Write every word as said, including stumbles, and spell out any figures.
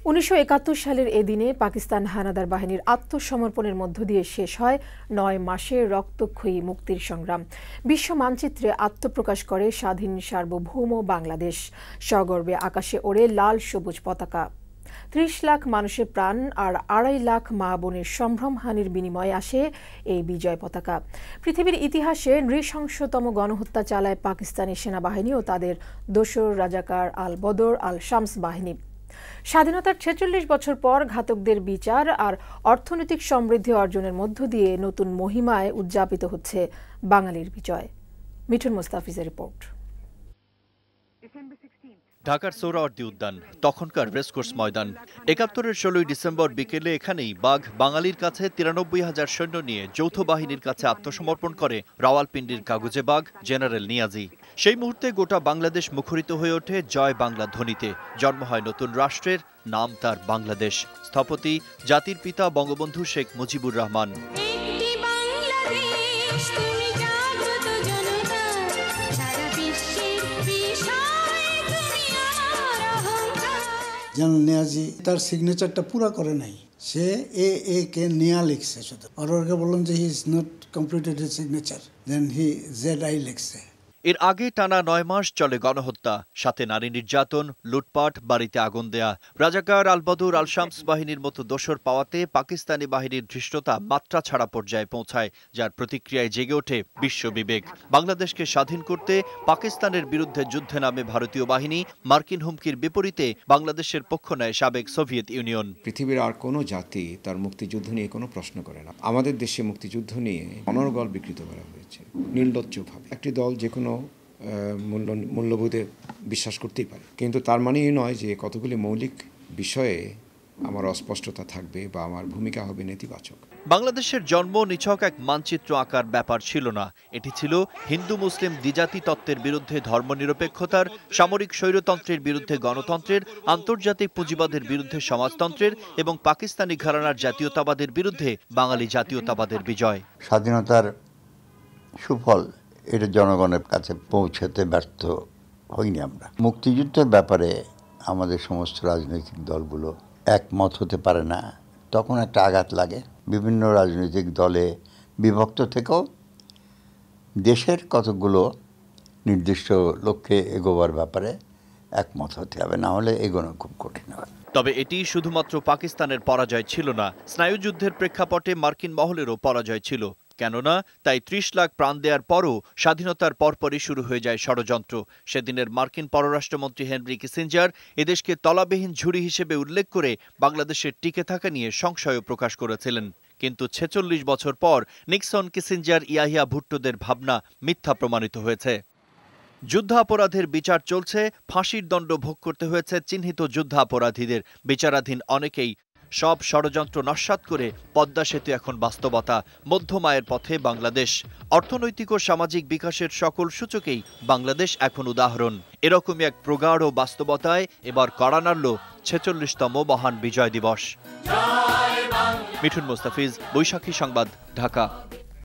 উনিশশো একাত্তর সালের এ দিনে পাকিস্তান হানাদার বাহিনীর আত্মসমর্পণের মধ্য দিয়ে শেষ হয় নয় মাসের রক্তক্ষয়ী মুক্তির সংগ্রাম। বিশ্ব মানচিত্রে আত্মপ্রকাশ করে স্বাধীন সার্বভৌম বাংলাদেশ। সগর্বে আকাশে ওড়ে লাল সবুজ পতাকা। ত্রিশ লাখ মানুষের প্রাণ আর আড়াই লাখ মা বোনের সম্ভ্রমহানির বিনিময়ে আসে এই বিজয় পতাকা। পৃথিবীর ইতিহাসে নৃশংসতম গণহত্যা চালায় পাকিস্তানি সেনাবাহিনী ও তাদের দোসর রাজাকার আল বদর আল শামস বাহিনী। স্বাধীনতার ছেচল্লিশ বছর পর ঘাতকদের বিচার আর অর্থনৈতিক সমৃদ্ধি অর্জনের মধ্য দিয়ে নতুন মহিমায় উদযাপিত হচ্ছে বাঙালির বিজয়। মিঠুন মোস্তাফিজের রিপোর্ট। ঢাকার সোহরাওয়ার্দী উদ্যান, তখনকার রেসকোর্স ময়দান। একাত্তরের ষোলোই ডিসেম্বর বিকেলে এখানেই বাঘ বাঙালির কাছে তিরানব্বই হাজার সৈন্য নিয়ে যৌথ বাহিনীর কাছে আত্মসমর্পণ করে রাওয়ালপিন্ডির কাগজে বাঘ জেনারেল নিয়াজি। সেই মুহূর্তে গোটা বাংলাদেশ মুখরিত হয়ে ওঠে জয় বাংলা ধ্বনিতে। জন্ম হয় নতুন রাষ্ট্রের, নাম তার বাংলাদেশ। স্থপতি জাতির পিতা বঙ্গবন্ধু শেখ মুজিবুর রহমান। জেনারেল নিয়াজি তার সিগনেচারটা পুরা করে নাই, সে এ এ কে নিয়া লিখছে শুধু। আর ওকে বললাম যে he is not completed his signature, then he Z I লিখছে। এর আগে টানা নয় মাস চলে গণহত্যা, সাথে নারী নির্যাতন, লুটপাট, বাড়িতে আগুন দেয়া। রাজাকার আল বদর আল শামস বাহিনীর মতো দোসর পাওয়াতে পাকিস্তানি বাহিনীর ধৃষ্টতা মাত্রা ছাড়া পর্যায়ে পৌঁছায়, যার প্রতিক্রিয়ায় জেগে ওঠে বিশ্ব বিবেক। বাংলাদেশকে স্বাধীন করতে পাকিস্তানের বিরুদ্ধে যুদ্ধে নামে ভারতীয় বাহিনী। মার্কিন হুমকির বিপরীতে বাংলাদেশের পক্ষ নেয় সাবেক সোভিয়েত ইউনিয়ন। পৃথিবীর আর কোনো জাতি তার মুক্তিযুদ্ধ নিয়ে কোনো প্রশ্ন করে না। আমাদের দেশে মুক্তিযুদ্ধ নিয়ে অনর্গল বিকৃত করা হয়েছে নির্লজ্জভাবে। একটি দল যে কোনো মূল্য মূল্যবোধে বিশ্বাস করতেই পারে, কিন্তু তার মানে এই নয় যে কতগুলি মৌলিক বিষয়ে আমার অস্পষ্টতা থাকবে বা আমার ভূমিকা হবে নেতিবাচক। বাংলাদেশের জন্ম নিছক এক মানচিত্র আঁকার ব্যাপার ছিল না। এটি ছিল হিন্দু মুসলিম দ্বিজাতি তত্ত্বের বিরুদ্ধে ধর্মনিরপেক্ষতার, সামরিক স্বৈরতন্ত্রের বিরুদ্ধে গণতন্ত্রের, আন্তর্জাতিক পুঁজিবাদের বিরুদ্ধে সমাজতন্ত্রের এবং পাকিস্তানি ঘরানার জাতীয়তাবাদের বিরুদ্ধে বাঙালি জাতীয়তাবাদের বিজয়। স্বাধীনতার সুফল এটা জনগণের কাছে পৌঁছাতে ব্যর্থ হইনি আমরা। মুক্তিযুদ্ধের ব্যাপারে আমাদের সমস্ত রাজনৈতিক দলগুলো একমত হতে পারে না, তখন একটা আঘাত লাগে। বিভিন্ন রাজনৈতিক দলে বিভক্ত থেকেও দেশের কতগুলো নির্দিষ্ট লক্ষ্যে এগোবার ব্যাপারে একমত হতে হবে, না হলে এগোনো খুব কঠিন হবে। তবে এটি শুধুমাত্র পাকিস্তানের পরাজয় ছিল না, স্নায়ুযুদ্ধের প্রেক্ষাপটে মার্কিন মহলেরও পরাজয় ছিল। কেননা তাই ত্রিশ লাখ প্রাণ দেওয়ার পরও স্বাধীনতার পরপরই শুরু হয়ে যায় ষড়যন্ত্র। সেদিনের মার্কিন পররাষ্ট্রমন্ত্রী হেনরি কিসিঞ্জার এদেশকে তলাবিহীন ঝুড়ি হিসেবে উল্লেখ করে বাংলাদেশের টিকে থাকা নিয়ে সংশয়ও প্রকাশ করেছিলেন। কিন্তু ছেচল্লিশ বছর পর নিক্সন, কিসিঞ্জার, ইয়াহিয়া ভুট্টোদের ভাবনা মিথ্যা প্রমাণিত হয়েছে। যুদ্ধাপরাধের বিচার চলছে, ফাঁসির দণ্ড ভোগ করতে হয়েছে চিহ্নিত যুদ্ধাপরাধীদের। বিচারাধীন অনেকেই। সব ষড়যন্ত্র নস্যাৎ করে পদ্মা সেতু এখন বাস্তবতা। মধ্যমায়ের পথে বাংলাদেশ। অর্থনৈতিক ও সামাজিক বিকাশের সকল সূচকেই বাংলাদেশ এখন উদাহরণ। এরকমই এক প্রগাঢ় বাস্তবতায় এবার কড়া নাড়ল ছেচল্লিশতম মহান বিজয় দিবস। মিঠুন মোস্তাফিজ, বৈশাখী সংবাদ, ঢাকা।